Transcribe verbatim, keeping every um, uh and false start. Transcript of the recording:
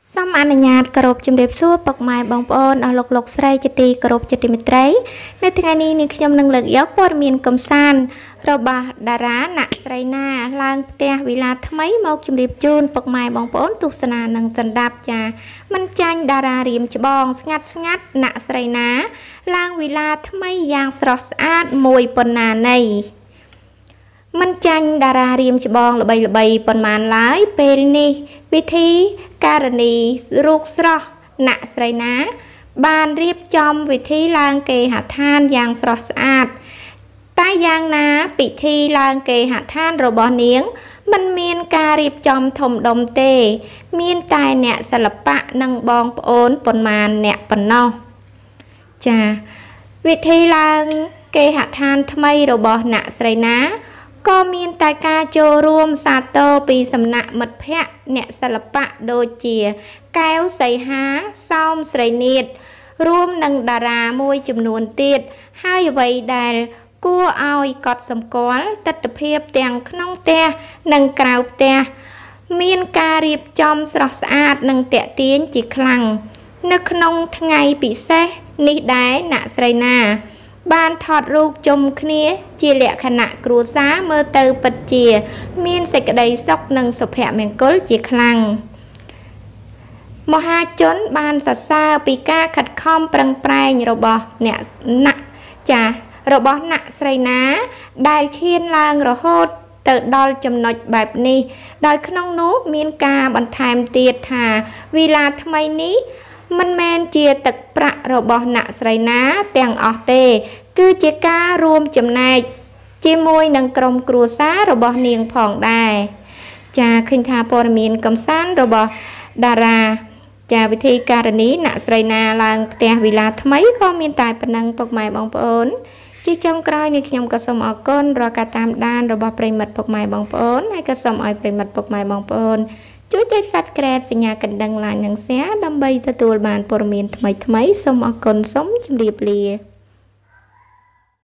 សូមអនុញ្ញាតគោរពជំរាបសួរពុកម៉ែបងប្អូនអស់លោកលោកស្រីជាទីគោរពជាទីមេត្រីនៅថ្ងៃនេះនាងខ្ញុំនឹងលើកយកព័ត៌មានកំសាន្តរបស់តារាអ្នកស្រីណាឡើងផ្ទះវិឡាថ្មីមកជម្រាបជូនពុកម៉ែបងប្អូនទស្សនានិងសន្តាប់ចាមិនចាញ់តារារៀមច្បងស្ងាត់ស្ងាត់អ្នកស្រីណាឡើងវិឡាថ្មីយ៉ាងស្រស់ស្អាតមួយប៉ុណ្ណាណីមិនចាញ់តារារៀមច្បងល្បីល្បីប៉ុន្មានឡើយពេលនេះវិធីការនីរូបស្រស់អ្នកស្រីណាបានរៀបចំវិធីឡើងគេហដ្ឋានយ៉ាងស្រស់ស្អាតតែយ៉ាងណាពិធីឡើងគេហដ្ឋានរបស់នាងមិនមានការរៀបចំធំដុំទេមានតែអ្នកសិល្បៈនិងបងប្អូនប៉ុន្មានអ្នកប៉ុណ្ណោះចាវិធីឡើងគេហដ្ឋានថ្មីរបស់អ្នកស្រីណាក៏មានតែការចូលរួមសាទរពីសំណាក់មិត្តភ័ក្តិអ្នកសិល្បៈដូចជាកែវសីហាសោមស្រីនាថរួមនឹងតារាមួយចំនួនទៀតហើយអ្វីដែលគួរឲ្យកត់សម្គាល់ទស្សនវិជ្ជាទាំងក្នុងផ្ទះនិងក្រៅផ្ទះមានការរៀបចំស្រស់ស្អាតនិងទាក់ទាញជាខ្លាំងនៅក្នុងថ្ងៃពិសេសនេះដែរអ្នកស្រីណាបានថតរូបជុំគ្នាជាលក្ខណៈគ្រួសារមើលទៅពិតជាមានសេចក្តីសុខនិងសុភមង្គលជាខ្លាំងមហាជនបានសរសើរពីការខិតខំប្រឹងប្រែងរបស់អ្នកណាក់ចារបស់អ្នកស្រីណាដែលឈានឡើងរហូតទៅដល់ចំណុចបែបនេះដោយក្នុងនោះមានការបន្ថែមទៀតថាវីឡាថ្មីនេះមិនមែនជាទឹកប្រាក់របស់អ្នកស្រីណាទាំងអស់ទេគឺជាការរួមចំណែកជាមួយនឹងក្រុមគ្រួសាររបស់នាងផងដែរចាឃើញថាព័ត៌មានកំសាន្តរបស់តារាចាវិធីការនីអ្នកស្រីណាឡើងផ្ទះវិឡាថ្មីក៏មានតែប៉ុណ្ណឹងពុកម៉ែបងប្អូនជាចុងក្រោយនេះខ្ញុំក៏សូមអរគុណរាល់ការតាមដានរបស់ប្រិមិត្តពុកម៉ែបងប្អូនហើយក៏សូមឲ្យប្រិមិត្តពុកម៉ែបងប្អូនជួយចុច Subscribe សញ្ញាកណ្ដឹង Like និង Share ដើម្បីទទួលបានព័ត៌មានថ្មីៗសូមអរគុណសូមជម្រាបលា